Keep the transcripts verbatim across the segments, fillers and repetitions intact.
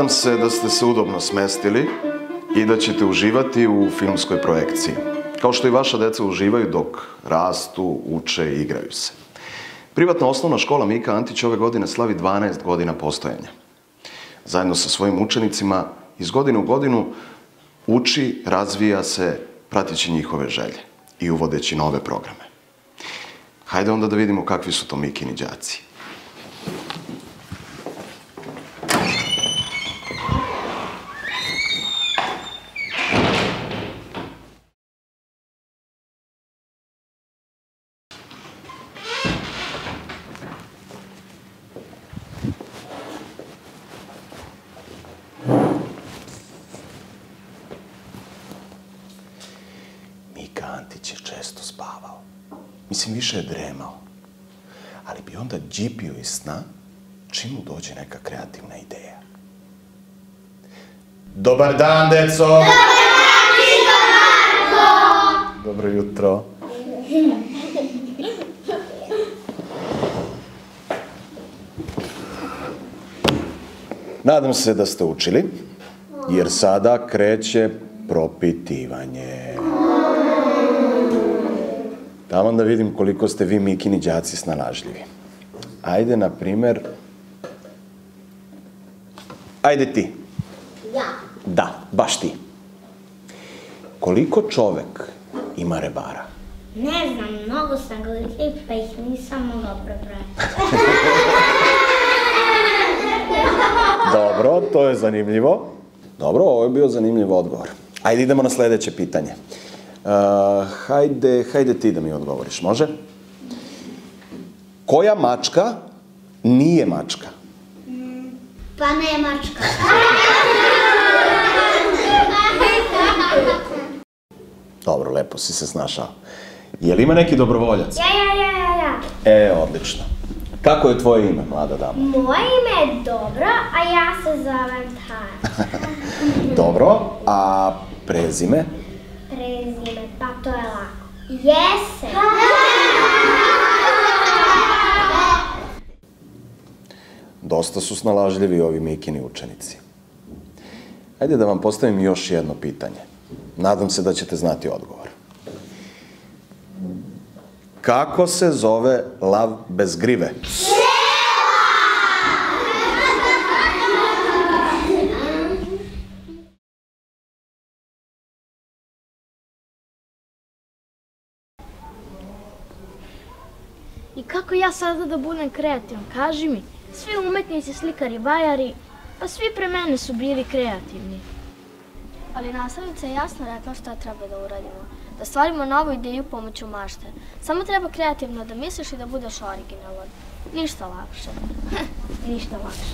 Nadam se da ste se udobno smestili i da ćete uživati u filmskoj projekciji, kao što i vaša deca uživaju dok rastu, uče i igraju se. Privatna osnovna škola Mika Antić ove godine slavi dvanaest godina postojanja. Zajedno sa svojim učenicima iz godine u godinu uči, razvija se, prateći njihove želje i uvodeći nove programe. Hajde onda da vidimo kakvi su to Mikini đaci. Mika Antić je često spavao. Mislim, više je dremao. Ali bi onda đipio iz sna čim mu dođe neka kreativna ideja. Dobar dan, deco! Dobar dan, Tito Marko! Dobro jutro. Nadam se da ste učili, jer sada kreće propitivanje. Tamo da vidim koliko ste vi, Mikini đaci, snalažljivi. Ajde, na primer... Ajde ti. Ja. Da, baš ti. Koliko čovek ima rebara? Ne znam, mnogo sam gledala, pa ih nisam mogla prebrati. Dobro, to je zanimljivo. Dobro, ovo je bio zanimljiv odgovor. Ajde, idemo na sledeće pitanje. Hajde, hajde ti da mi odgovoriš, može? Koja mačka nije mačka? Pa ne mačka. Dobro, lepo si se snašao. Je li ima neki dobrovoljac? Ja, ja, ja, ja, ja. E, odlično. Kako je tvoje ime, mlada dama? Moje ime je Dobro, a ja se zovem Tara. Dobro, a prezime? Prezime, pa to je lako. Jesen. Dosta su snalažljivi ovi Mikini učenici. Ajde da vam postavim još jedno pitanje. Nadam se da ćete znati odgovor. Kako se zove lav bez grive? I kako ja sada da budem kreativan? Kaži mi, svi umetnici, slikari, vajari, pa svi pre mene su bili kreativni. Ali nastavnica je jasno rekla šta treba da uradimo. Da stvarimo novu ideju pomoću mašte. Samo treba kreativno da misliš i da budeš originalan. Ništa lakše. Ništa lakše.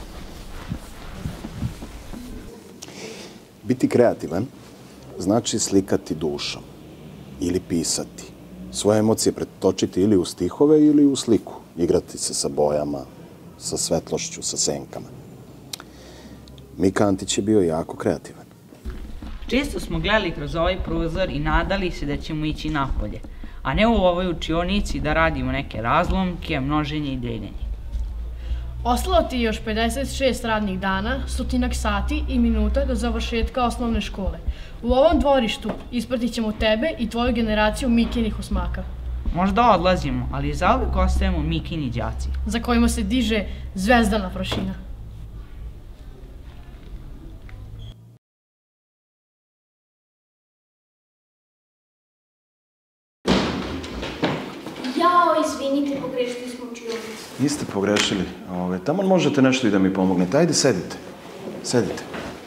Biti kreativan znači slikati dušom ili pisati. Svoje emocije pretočiti ili u stihove ili u sliku. Igrati se sa bojama, sa svetlošću, sa senkama. Mika Antić je bio jako kreativan. Često smo gledali kroz ovaj prozor i nadali se da ćemo ići napolje, a ne u ovoj učionici da radimo neke razlomke, množenje i deljenje. Ostalo ti još pedeset šest radnih dana, stotinak sati i minuta do završetka osnovne škole. U ovom dvorištu ispratit ćemo tebe i tvoju generaciju Mikinih osmaka. Možda odlazimo, ali zauvek ostajemo Mikini đaci. Za kojima se diže zvezdana prašina. Jao, izvinite, pogrešili smo učionicu. Niste pogrešili. Tamo možete nešto i da mi pomognete. Ajde, sedite. Sedite.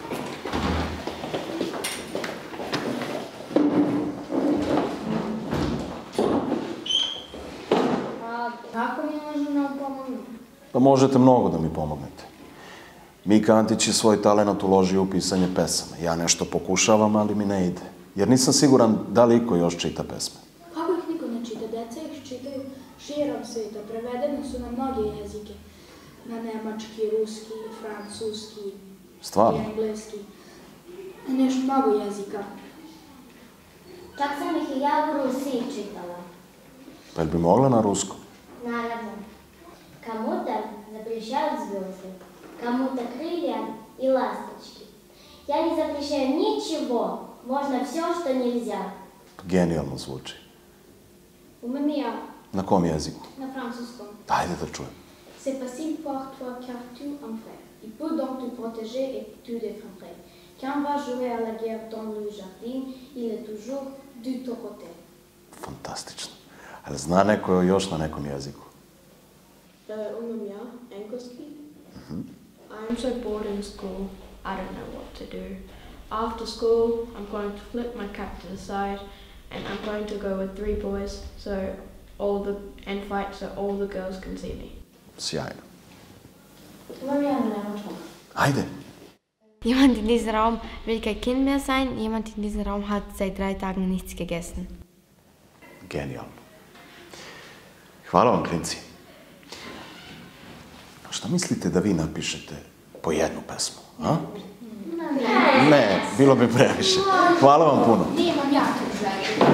Kako mi možemo nam pomoći? Pa možete mnogo da mi pomognete. Mika Antić je svoj talenat uložio u pisanje pesama. Ja nešto pokušavam, ali mi ne ide. Jer nisam siguran da li iko još čita pesme. Kako ih niko ne čita? Deca ih čitaju širom sveta. Prevedene su na mnoge jezike. Na nemački, ruski, francuski, Stvarno? engleski. Nešto mnogo jezika. Čak sam ih i ja u Rusiji čitala. Pa jel bi mogla na ruskom? Наравно. Кому-то запрещают звезды, кому-то крылья, и ласточки. Я не запрещаю ничего, можно все, что нельзя. Genijalno zvuči. Umem i ja. Na kom jeziku? Na francuskom. Ajde da čujem. C'est facile pour toi car tu es un frère. Il peut donc te protéger et te défendre. Quand on va jouer à la guerre dans le jardin, il est toujours du ton côté. Fantastično. Ali zna neko još na nekom jeziku? Umem ja, engleski. I'm so bored in school, I don't know what to do. After school, I'm going to flip my cap to the side and I'm going to go with three boys so all the and fight so all the girls can see me. Sjajno. Umem ja na nemačkom. Ajde. Jemand in diesem Raum will kein Kind mehr sein, jemand in diesem Raum hat seit drei Tagen nichts gegessen. Genijalno. Hvala vam, klinci. Šta mislite da vi napišete po jednu pesmu, a? Ne. Ne, bilo bi previše. Hvala vam puno. Nemam ja to želju.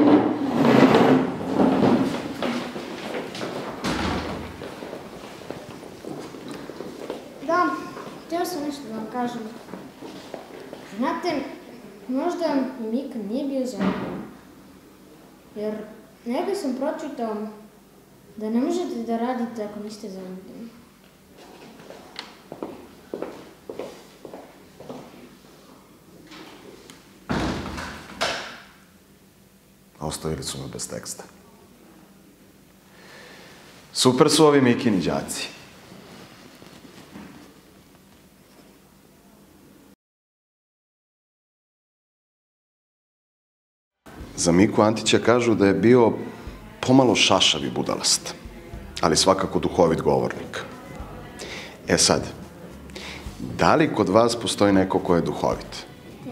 Da, htio sam nešto da vam kažem. Znate, možda Mika nije bio zanimljiv. Jer negdje sam pročitao da ne možete da radite ako niste zanimljivi. Ostavili su me bez teksta. Super su ovi Mikini đaci. Za Miku Antića kažu da je bio pomalo šašav i budalast, ali svakako duhovit govornik. E sad, da li kod vas postoji neko ko je duhovit?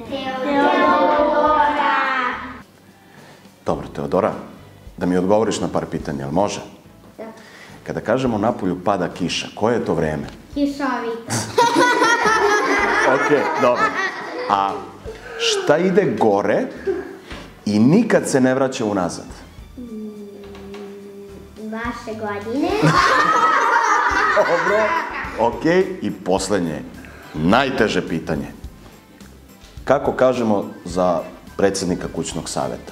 Dobro, Teodora, da mi odgovoriš na par pitanja, jel može? Da. Kada kažemo napolju pada kiša, koje je to vreme? Kišovito. Ok, dobro. A šta ide gore i nikad se ne vraća unazad? Vaše godine. Dobro, ok. I poslednje, najteže pitanje. Kako kažemo za predsjednika kućnog saveta?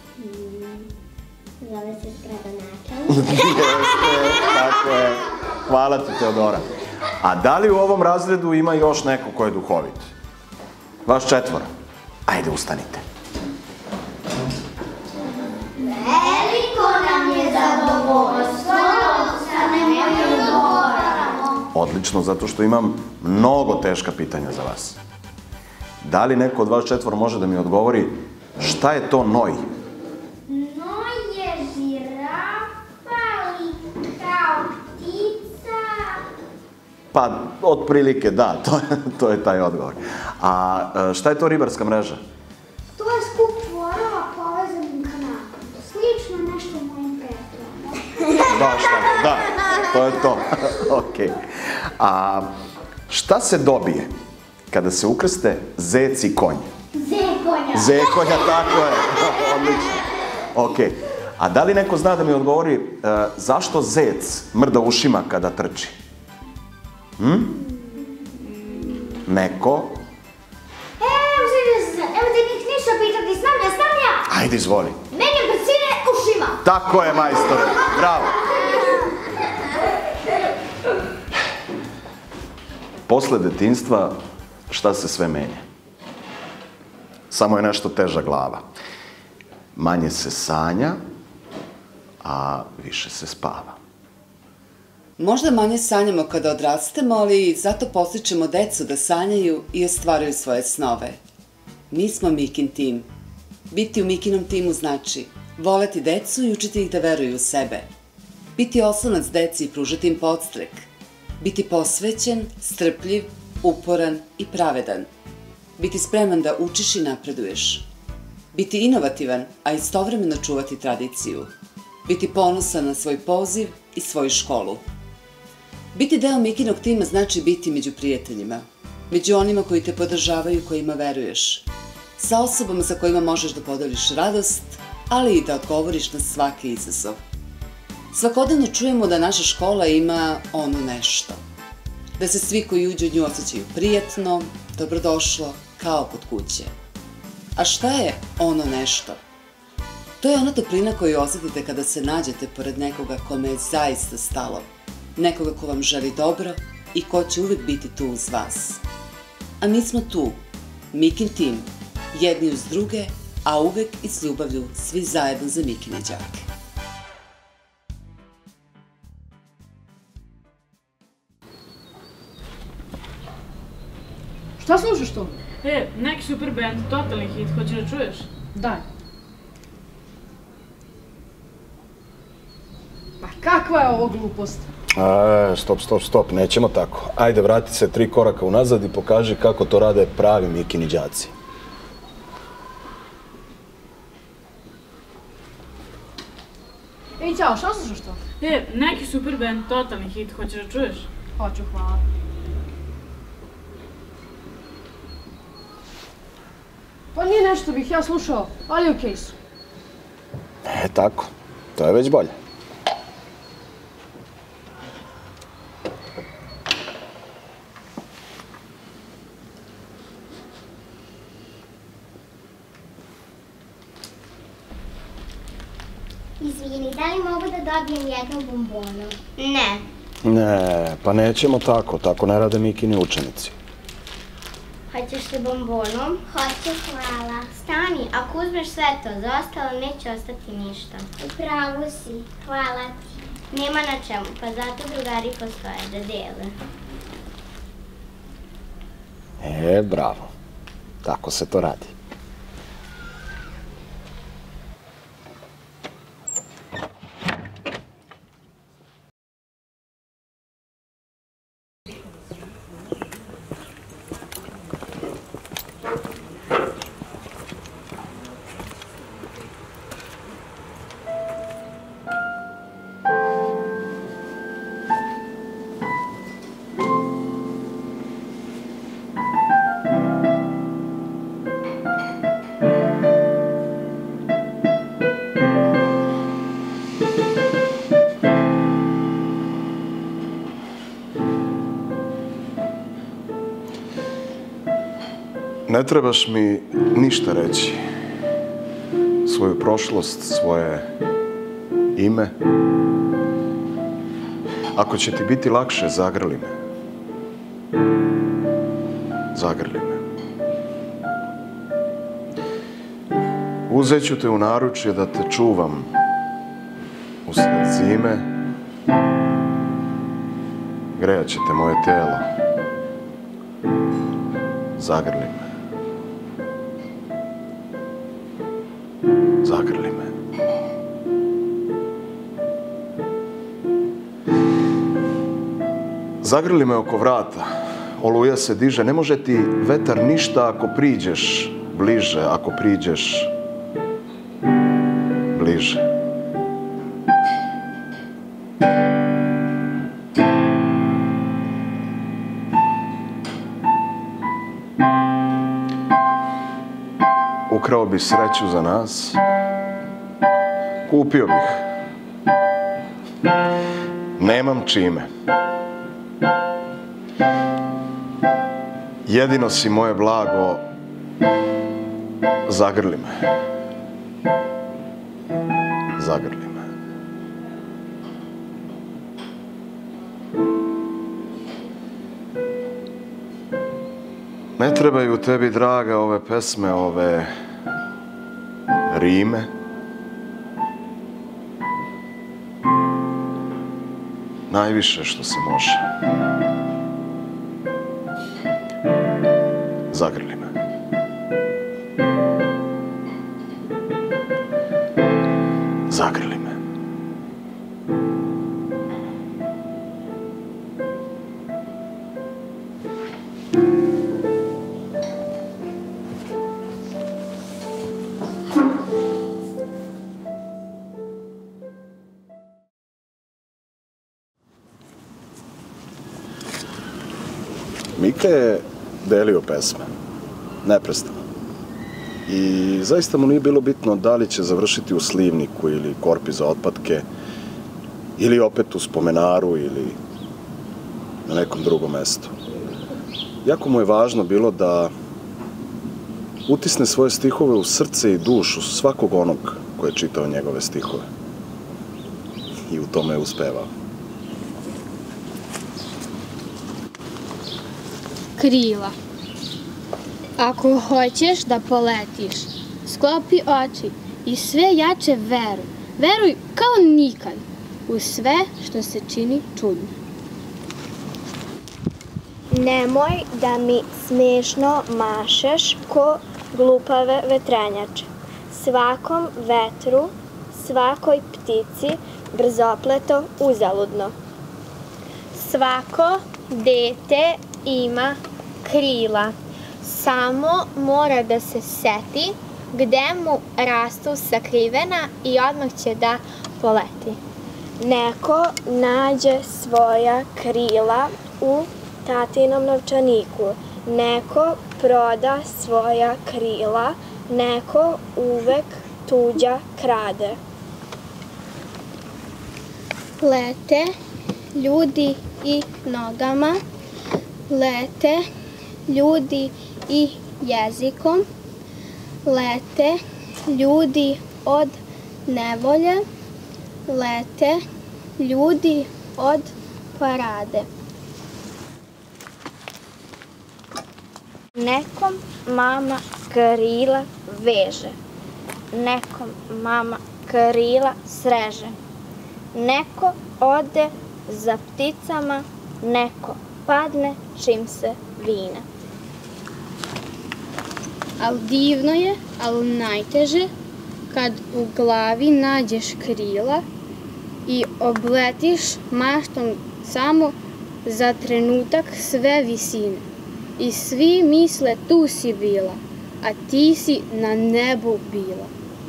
Zove se gradonačelnik. Jeste, tako je. Hvala ti, Teodora. A da li u ovom razredu ima još neko ko je duhovit? Vaš četvora. Ajde, ustanite. Veliko nam je zadovoljstvo da ustanemo i odgovaramo. Odlično, zato što imam mnogo teška pitanja za vas. Da li neko od vas četvora može da mi odgovori šta je to noj? Noj je žirafa ili kao ptica. Pa, otprilike da, to, to je taj odgovor. A šta je to ribarska mreža? To je skup čvorova povezanim kanalom. Slično nešto mojim prijateljima. Da, šta? Da, to je to. Ok. A šta se dobije kada se ukrste zec i konj? Zekonja. Zekonja, tako je. Odlično. Ok. A da li neko zna da mi odgovori uh, zašto zec mrda ušima kada trči? Hm? Neko? E, uzim se, evo te njih ništa pitati, znam ja, znam ja. Ajde, izvoli. Meni brzine ušima. Tako je, majstore. Bravo. Posle detinjstva, šta se sve menja? Samo je nešto teža glava. Manje se sanja, a više se spava. Možda manje sanjamo kada odrastemo, ali zato podstičemo decu da sanjaju i ostvaruju svoje snove. Mi smo Mikin tim. Biti u Mikinom timu znači voleti decu i učiti ih da veruju u sebe. Biti oslonac deci i pružati im podstrek. Biti posvećen, strpljiv, uporan i pravedan. Biti spreman da učiš i napreduješ. Biti inovativan, a istovremeno čuvati tradiciju. Biti ponosan na svoj poziv i svoju školu. Biti deo Mikinog tima znači biti među prijateljima, među onima koji te podržavaju i kojima veruješ, sa osobama sa kojima možeš da podeliš radost, ali i da odgovoriš na svaki izazov. Svakodnevno čujemo da naša škola ima ono nešto. da se svi koji uđu u nju osjećaju prijatno, dobrodošlo, kao kod kuće. A šta je ono nešto? To je ona toplina koju osjetite kada se nađete pored nekoga kome je zaista stalo, nekoga ko vam želi dobro i ko će uvek biti tu uz vas. A mi smo tu, Mikin tim, jedni uz druge, a uvek i s ljubavlju svi zajedno za Mikine đake. Šta slušaš to? E, neki super band, totalni hit, hoćeš da čuješ? Daj. Ma kakva je ovo glupost? A, stop, stop, stop, nećemo tako. Ajde, vrati se tri koraka unazad i pokaži kako to rade pravi Mikini đaci. Ej, ćao, šta slušaš to? E, neki super band, totalni hit, hoćeš da čuješ? Hoću, hvala. Pa nije nešto bih ja slušao, ali okej su. E, tako. To je već bolje. Izvini, da li mogu da dobijem jednu bombonu? Ne. Ne, pa nećemo tako. Tako ne rade Mikini učenici. Hoćeš se bombonom? Hoću, hvala. Stani, ako uzmeš sve to, za ostalo neće ostati ništa. U pravu si, hvala ti. Nema na čemu, pa zato drugari postoje da dele. E, bravo. Tako se to radi. Ne trebaš mi ništa reći. Svoju prošlost, svoje ime. Ako će ti biti lakše, zagrli me. Zagrli me. Uzet ću te u naručje da te čuvam usred zime. Grejat će te moje tijelo. Zagrli me. Zagrli me. Zagrli me oko vrata. Oluja se diže. Ne može ti vetar ništa ako priđeš bliže, ako priđeš bliže. Ukrao bi sreću za nas. Kupio bih. Nemam čime. Jedino si moje blago. Zagrli me. Zagrli me. Ne trebaju tebi, draga, ove pesme, ove rime. Najviše što se može. Zagrli me. Zagrli me. Mika je delio pesme, neprestano. I zaista mu nije bilo bitno da li će završiti u slivniku ili korpi za otpadke, ili opet u spomenaru, ili na nekom drugom mestu. Jako mu je važno bilo da utisne svoje stihove u srce i dušu svakog onog ko je čitao njegove stihove. I u tome je uspevao. Krila. Ako hoćeš da poletiš, sklopi oči i sve jače veruj. Veruj kao nikad u sve što se čini čudno. Nemoj da mi smešno mašeš ko glupave vetrenjače. Svakom vetru, svakoj ptici, brzopleto uzaludno. Svako dete ima krila, samo mora da se seti gde mu rastu sakrivena i odmah će da poleti. Neko nađe svoja krila u tatinom novčaniku, neko proda svoja krila, neko uvek tuđa krade. Lete ljudi i nogama, lete ljudi i jezikom, lete ljudi od nevolje, lete ljudi od parade. Nekom mama krila veže, nekom mama krila sreže. Neko ode za pticama, neko padne čim se vine. Al divno je, al najteže, kad u glavi nađeš krila i obletiš maštom samo za trenutak sve visine. I svi misle tu si bila, a ti si na nebu bila.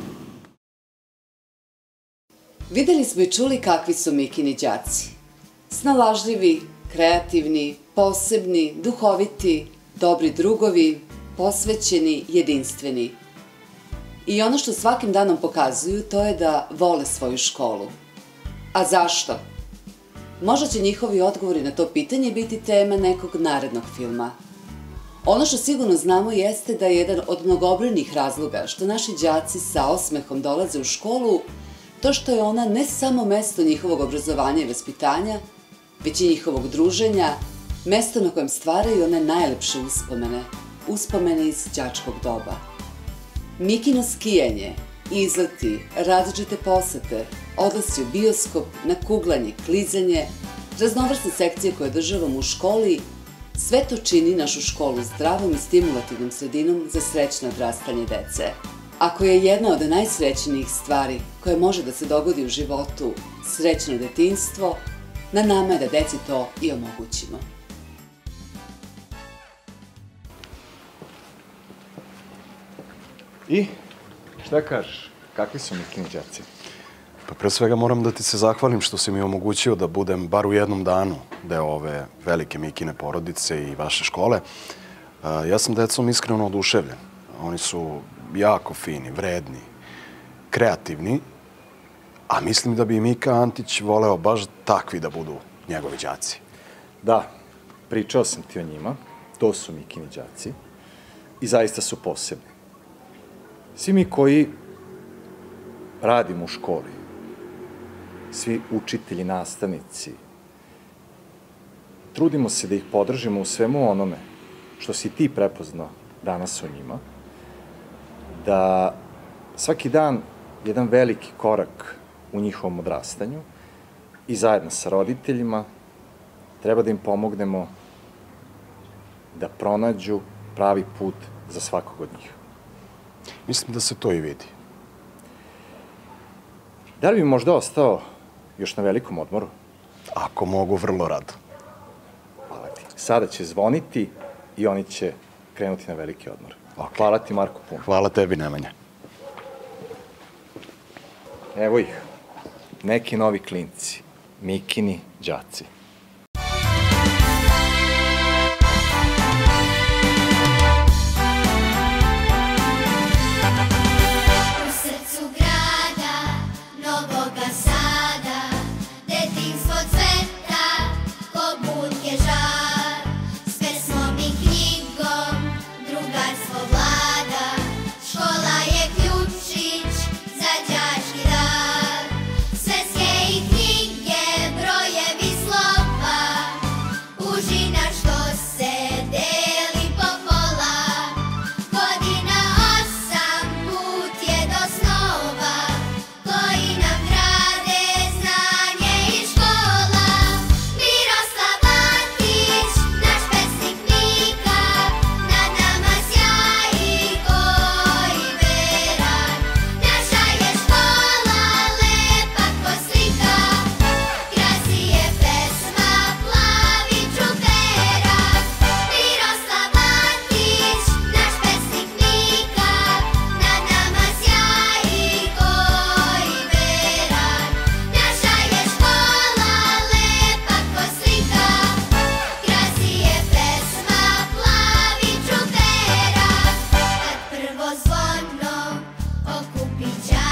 Videli smo i čuli kakvi su Mikini đaci. Snalažljivi, kreativni, posebni, duhoviti, dobri drugovi, posvećeni, jedinstveni. I ono što svakim danom pokazuju, to je da vole svoju školu. A zašto? Možda će njihovi odgovori na to pitanje biti tema nekog narednog filma. Ono što sigurno znamo jeste da je jedan od mnogobrojnih razloga što naši đaci sa osmehom dolaze u školu to što je ona ne samo mesto njihovog obrazovanja i vaspitanja, već i njihovog druženja, mesto na kojem stvaraju one najlepše uspomene, uspomene iz đačkog doba. Mikino skijanje, izleti, različite posete, odlasci u bioskop, na kuglanje, klizanje, raznovrsne sekcije koje održavamo u školi, sve to čini našu školu zdravom i stimulativnom sredinom za srećno odrastanje dece. Ako je jedna od najsrećnijih stvari koje može da se dogodi u životu srećno detinjstvo, na nama je da deci to i omogućimo. I, šta kažeš? Kakvi su Mikini đaci? Pa pre svega moram da ti se zahvalim što si mi omogućio da budem bar u jednom danu deo ove velike Mikine porodice i vaše škole. Ja sam decom iskreno oduševljen. Oni su jako fini, vredni, kreativni, a mislim da bi i Mika Antić voleo baš takvi da budu njegovi đaci. Da, pričao sam ti o njima, to su Mikini đaci i zaista su posebni. Svi mi koji radimo u školi, svi učitelji, nastavnici, trudimo se da ih podržimo u svemu onome što si ti prepoznao danas o njima, da svaki dan jedan veliki korak u njihovom odrastanju i zajedno sa roditeljima treba da im pomognemo da pronađu pravi put za svakog od njih. Mislim da se to i vidi. Da li bi možda ostao još na velikom odmoru? Ako mogu, vrlo rado. Hvala ti. Sada će zvoniti i oni će krenuti na veliki odmor. Hvala ti, Marko, puno. Hvala tebi, Nemanja. Evo ih, neki novi klinci, Mikini đaci. Novoga Sada, detinjstvo cveta, ko budke žara. Pića